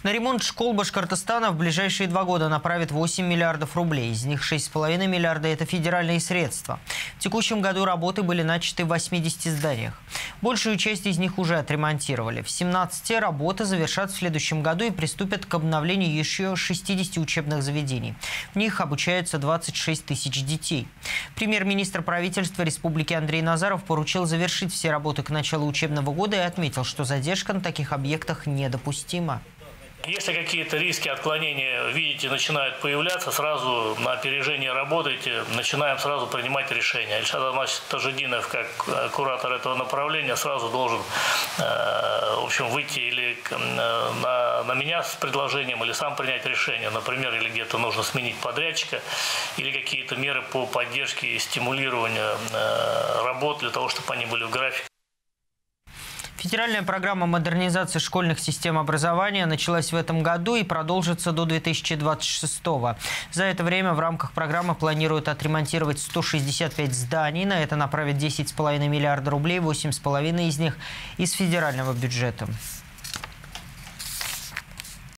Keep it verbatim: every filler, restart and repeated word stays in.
На ремонт школ Башкортостана в ближайшие два года направят восемь миллиардов рублей. Из них шесть с половиной миллиарда – это федеральные средства. В текущем году работы были начаты в восьмидесяти зданиях. Большую часть из них уже отремонтировали. В семнадцати работы завершат в следующем году и приступят к обновлению еще шестидесяти учебных заведений. В них обучаются двадцать шесть тысяч детей. Премьер-министр правительства республики Андрей Назаров поручил завершить все работы к началу учебного года и отметил, что задержка на таких объектах недопустима. Если какие-то риски отклонения, видите, начинают появляться, сразу на опережение работаете, начинаем сразу принимать решения. Ильшат Алмазович Тажидинов, как куратор этого направления, сразу должен в общем, выйти или на, на меня с предложением, или сам принять решение. Например, или где-то нужно сменить подрядчика, или какие-то меры по поддержке и стимулированию работ для того, чтобы они были в графике. Федеральная программа модернизации школьных систем образования началась в этом году и продолжится до две тысячи двадцать шестого. За это время в рамках программы планируют отремонтировать сто шестьдесят пять зданий. На это направят десять с половиной миллиардов рублей, восемь с половиной из них из федерального бюджета.